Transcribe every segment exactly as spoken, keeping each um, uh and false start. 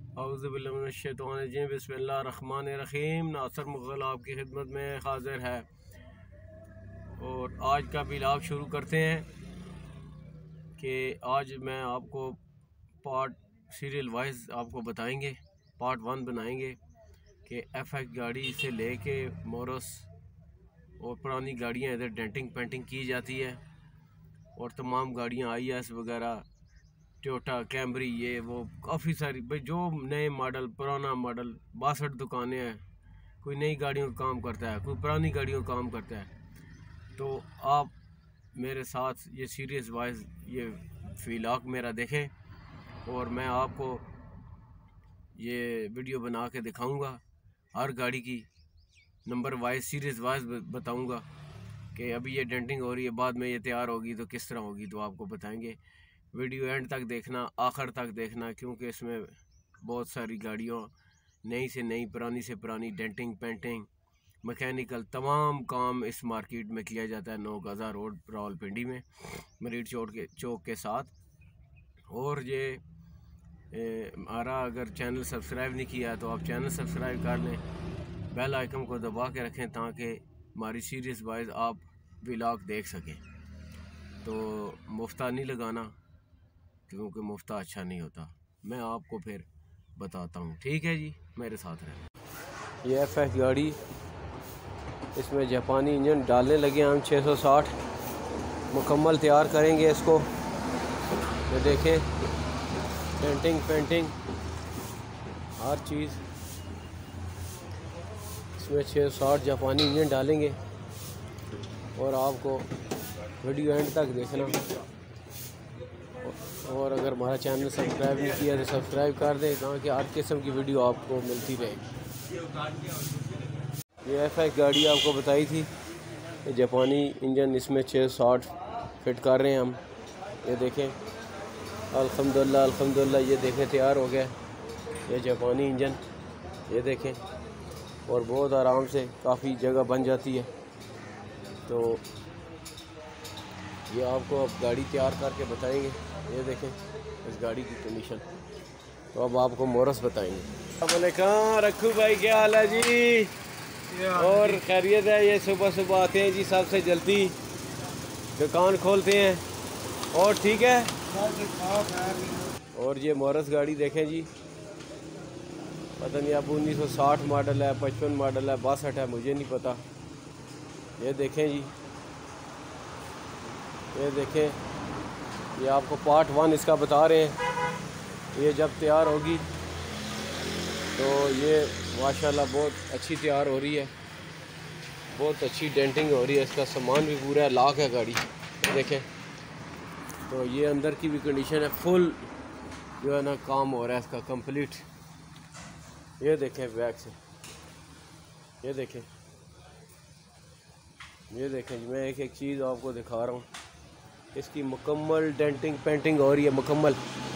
औज़ुबिल्लाहिमिनश्शैतानिर्रजीम बिस्मिल्लाहिर्रहमानिर्रहीम। नासिर मुग़ल आपकी खिदमत में हाज़िर है और आज का व्लॉग शुरू करते हैं कि आज मैं आपको पार्ट सीरियल वाइज आपको बताएंगे। पार्ट वन बनाएंगे कि एफ एक्स गाड़ी से लेके मोरस और पुरानी गाड़ियाँ इधर डेंटिंग पेंटिंग की जाती है और तमाम गाड़ियाँ आई एस वगैरह टोयोटा कैमरी ये वो काफ़ी सारी भाई जो नए मॉडल पुराना मॉडल बासठ दुकानें हैं। कोई नई गाड़ियों का काम करता है, कोई पुरानी गाड़ियों का काम करता है। तो आप मेरे साथ ये सीरीज़ वाइज ये व्लॉग मेरा देखें और मैं आपको ये वीडियो बना के दिखाऊंगा। हर गाड़ी की नंबर वाइज सीरीज़ वाइज बताऊंगा कि अभी ये डेंटिंग हो रही है, बाद में ये तैयार होगी तो किस तरह होगी, तो आपको बताएंगे। वीडियो एंड तक देखना, आखिर तक देखना, क्योंकि इसमें बहुत सारी गाड़ियों नई से नई, पुरानी से पुरानी, डेंटिंग पेंटिंग, मैकेनिकल तमाम काम इस मार्केट में किया जाता है नौ गज़ा रोड रावलपिंडी में मरीड चौक के चौक के साथ। और ये हमारा अगर चैनल सब्सक्राइब नहीं किया तो आप चैनल सब्सक्राइब कर लें, बेल आइकन को दबा के रखें ताकि हमारी सीरीज़ वाइज आप व्लॉग देख सकें। तो मुफ्ता नहीं लगाना क्योंकि मुफ्ता अच्छा नहीं होता। मैं आपको फिर बताता हूँ, ठीक है जी, मेरे साथ रहें। ये एफ एक्स गाड़ी, इसमें जापानी इंजन डालने लगे हम छः सौ साठ, मुकम्मल तैयार करेंगे इसको। ये देखें, डेंटिंग पेंटिंग हर चीज़ इसमें छः सौ साठ जापानी इंजन डालेंगे और आपको वीडियो एंड तक देखना। और अगर हमारा चैनल सब्सक्राइब नहीं किया तो सब्सक्राइब कर दें ताकि हर किस्म की वीडियो आपको मिलती रहेगी। ये एफ एक्स गाड़ी आपको बताई थी, ये जापानी इंजन इसमें छः सौ साठ फिट कर रहे हैं हम। ये देखें, अल्हम्दुलिल्लाह अल्हम्दुलिल्लाह ये देखें तैयार हो गया ये जापानी इंजन। ये देखें, और बहुत आराम से काफ़ी जगह बन जाती है। तो ये आपको अब गाड़ी तैयार करके बताएंगे। ये देखें इस गाड़ी की कंडीशन। तो अब आपको मोरस बताएंगे। अपने कहाँ रखू भाई, क्या हाल है जी? और खैरियत है? ये सुबह सुबह आते हैं जी, सबसे जल्दी दुकान खोलते हैं। और ठीक है। और ये मोरस गाड़ी देखें जी, पता नहीं अब उन्नीस सौ साठ मॉडल है, पचपन मॉडल है, बासठ है, मुझे नहीं पता। ये देखें जी, ये देखें, ये आपको पार्ट वन इसका बता रहे हैं। ये जब तैयार होगी तो ये माशाल्लाह बहुत अच्छी तैयार हो रही है, बहुत अच्छी डेंटिंग हो रही है। इसका सामान भी पूरा है, लाख है गाड़ी। देखें, तो ये अंदर की भी कंडीशन है, फुल जो है ना काम हो रहा है इसका कंप्लीट। ये देखें बैक से, ये देखें, ये देखें, मैं एक एक चीज़ आपको दिखा रहा हूँ। इसकी मुकम्मल डेंटिंग पेंटिंग हो रही है, मुकम्मल,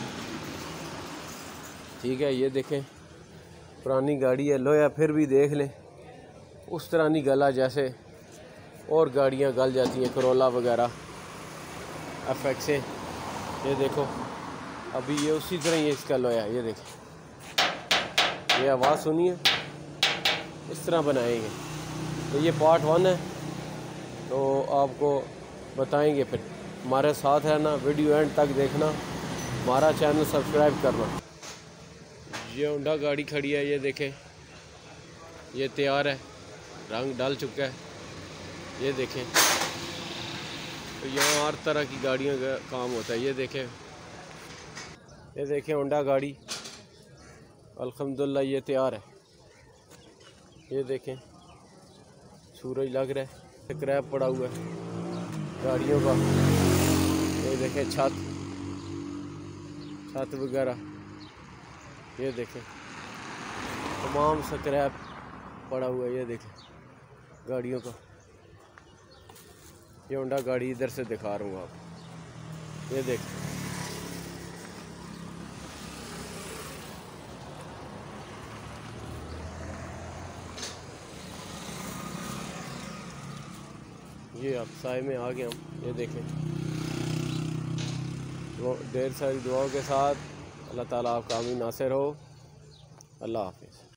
ठीक है। ये देखें, पुरानी गाड़ी है, लोया फिर भी देख लें उस तरह नहीं गला जैसे और गाड़ियां गल जाती हैं, करोला वगैरह एफ एक्स से। ये देखो, अभी ये उसी तरह ही इसका लोया। ये देखें, ये आवाज़ सुनिए, इस तरह बनाएंगे। तो ये पार्ट वन है, तो आपको बताएंगे। फिर हमारे साथ है ना, वीडियो एंड तक देखना, हमारा चैनल सब्सक्राइब करना। ये होंडा गाड़ी खड़ी है, ये देखें, ये तैयार है, रंग डाल चुका है। ये देखें, तो यहाँ हर तरह की गाड़ियों का काम होता है। ये देखें, ये देखें होंडा गाड़ी, अल्हम्दुलिल्लाह ये तैयार है। ये देखें, सूरज लग रहा है, क्रैप पड़ा हुआ है गाड़ियों का। ये देखें छत छत वगैरह, ये देखें तमाम स्क्रैप पड़ा हुआ है। ये देखें गाड़ियों का। ये होंडा गाड़ी इधर से दिखा रहा हूँ आप, ये देखें, ये आप साए में आ गए हम। ये देखें, ढेर सारी दुआओं के साथ अल्लाह ताला आपका आमीन नासिर हो। अल्लाह हाफिज़।